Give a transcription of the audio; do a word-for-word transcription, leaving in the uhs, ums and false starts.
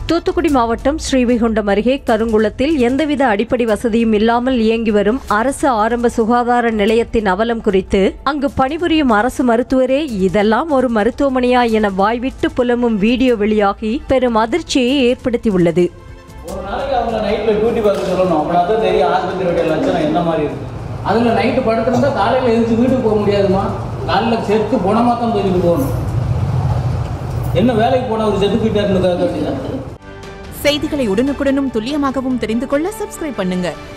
தூத்துக்குடி மாவட்டம் ஸ்ரீவைகுண்டம் அருகே கருங்குளத்தில் எந்தவித அடிப்படை வசதியும் இல்லாமல் இயங்கி வரும் அரசு ஆரம்ப சுகாதார நிலையத்தின் அவலம் குறித்து அங்கு பணிபுரியும் அரசு மருத்துவரே இதெல்லாம் ஒரு மருத்துவமனையா என வாய்விட்டு புலம்பும் வீடியோ வெளியாகி பெரும் அதிர்ச்சியை ஏற்படுத்தியுள்ளது. அதுல நைட்டு படுத்திருந்தா காலையில எழுந்து வீட்டுக்கு போக முடியாதுமா. காலையில செத்து போனமா தான் போயிட்டு போகணும். என்ன வேலைக்கு போன ஒரு செத்து போயிட்டாருன்னு செய்திகளை உடனுக்குடனும் துல்லியமாகவும் தெரிந்து கொள்ள சப்ஸ்கிரைப் பண்ணுங்க.